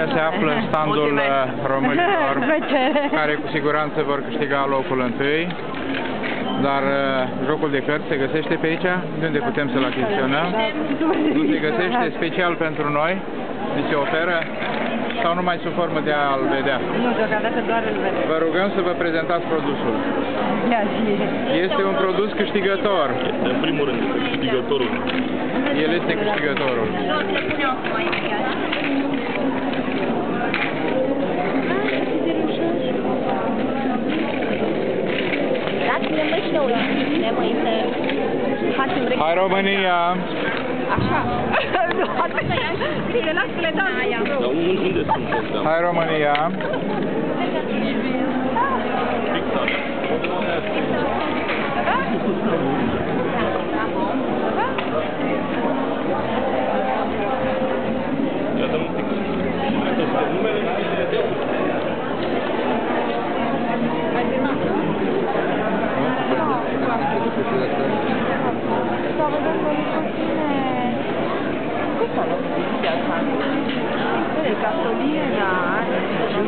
se află în standul românilor, care cu siguranță vor câștiga locul întâi. Dar jocul de cărți se găsește pe aici? De unde putem să-l achiziționăm? Nu se găsește special pentru noi? Ni se oferă? Sau numai sub formă de a-l vedea? Nu, deocamdată doar îl vedem. Vă rugăm să vă prezentați produsul. Este un produs câștigător. În primul rând, câștigătorul. El este câștigătorul. Dați-ne mă și noi, ne mă să facem reclamă. Hai România! Așa. Bine, las că le dau. Dar unde sunt? Hai România! Ia dă un pic.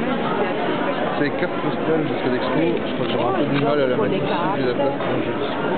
C'est les cartes postales jusqu'à l'expo. Je crois que j'ai un peu du mal à la mettre ici, j'ai la place.